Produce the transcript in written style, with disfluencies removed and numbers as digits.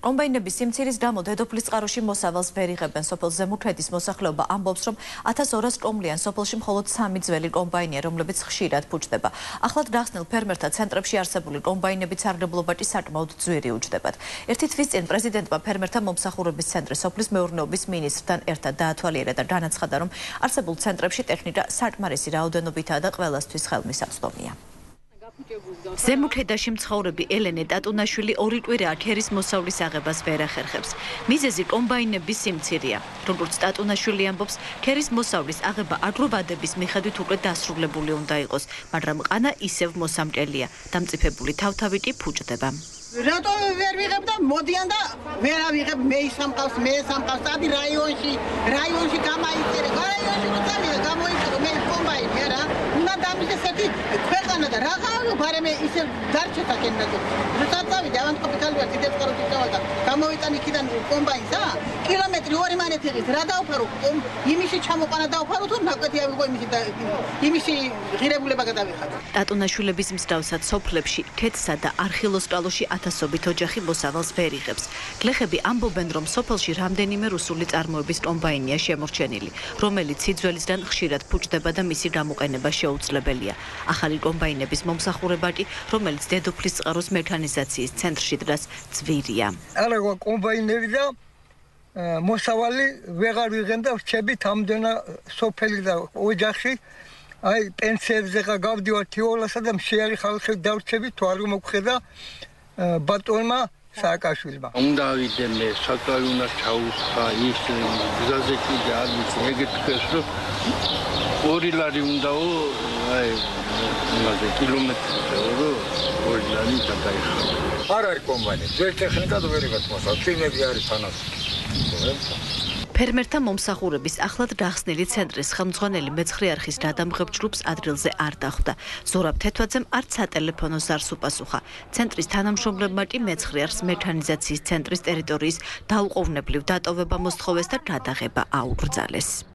კომბაინების სიმცირის გამო დედოფლის წყაროში მოსავალს ვერ იღებენ. სოფელ ზემუქედის მოსახლეობა ამბობს, რომ 1200 ტომლიან სოფელში მხოლოდ 3 ძველი კომბაინია, რომლებიც ხშირად ფუჭდება. ახლად გახსნილ ფერმერთა ცენტრებში არსებული კომბაინების სარგებლობა კი საკმაოდ ძვირი უჯდებათ. ერთი თვის წინ პრეზიდენტმა ფერმერთა მომსახურების ცენტრის სოფლის მეურნეობის მინისტრთან ერთად დაათვალიერა და განაცხადა, რომ არსებულ ცენტრებში ტექნიკა საკმარისი რაოდენობითაა და ყველასთვის ხელმისაწვდომია. ზემუქედაში მცხოვრები ელენე ტატუნაშვილი 2 კვირაა ქერის მოსავლის აღებას ვერ ახერხებს. მიზეზი კომბაინების სიმცირეა. როგორც ტატუნაშვილი ამბობს, ქერის მოსავლის აღება აგროვადების მიხედვით უკვე დასრულებული უნდა იყოს, მაგრამ ყანა ისევ მოსამკელია. დამწიფებული თავთავი კი ფუჭდება. რატო ვერ ვიღებ და მოდიან და ვერ ავიღებ მე სამყავს ადი რაიონში გამაიწერე რაიონში მოწამია გამოიწერე მე კომბაინი არა უნდა დამისეთი ქვეყანა და რაღა ბარემე ისე დარჩეთა კენდაკო რატავი დავანტყოფი ქალბა დიდებს კაროთი დავალდა გამოიტანი იქიდან კომბაინსა კილომეტრი 2 მანეთიღის რა დავფარო იმიში ჩამოყანა დავფარო თუ ნაკვეთი ავიღო იმიში ღირებულება გადავიხადო ტატუნაშვილების მსგავსად სოფლებში ქეთსა და არხილოსკალოში ათასობით ოჯახი მოსავალს ვერ იღებს. გლეხები ამბობენ, რომ სოფელში რამდენიმე რუსული წარმოების კომბაინია შემორჩენილი, რომელიც სიძველისგან ხშირად ფუჭდება და მისი გამოყენება შეუძლებელია. ახალი კომბაინების მომსახურება კი, რომელიც დედოფლის წყაროს მექანიზაციის ცენტრში დგას, ძვირია. არა კომბაინები და მოსავალი ვეღარ ვიღენ და ვჩებით ამდენა სოფელი და ოჯახი აი პენსიებზე გავდივარ თეოლასა და მშეარი ხალხი დავრჩები თუ არ მოგხედა ბატონმა სააკაშვილმა. უნდა ვიდე მე საკრავი უნდა ჩაუსხა ის გზაზე კიდე არ ვიცი ეგეთ ხეს რომ 2 ლარი უნდაო აი იმაზე კილომეტრი რო 2 ლარი გადაიხადა. არ არის კომბაინი, ძველ ტექნიკად ვერ იღებს მოსავლის, წვიმები არის თანასწორი. ფერმერთა მომსახურების ახლად გახსნილი ცენტრის ხელმძღვანელი მეცხრე არხის გადამღებ ჯგუფს ადგილზე არ დახვდა. ზურაბ თეთვაძემ არც სატელეფონო ზარს უპასუხა. ცენტრის თანამშრომლებმა კი მეცხრე არხის მექანიზაციის ცენტრის ტერიტორიის დაუყოვნებლივ დატოვება მოსთხოვეს და გადაღება აუკრძალეს.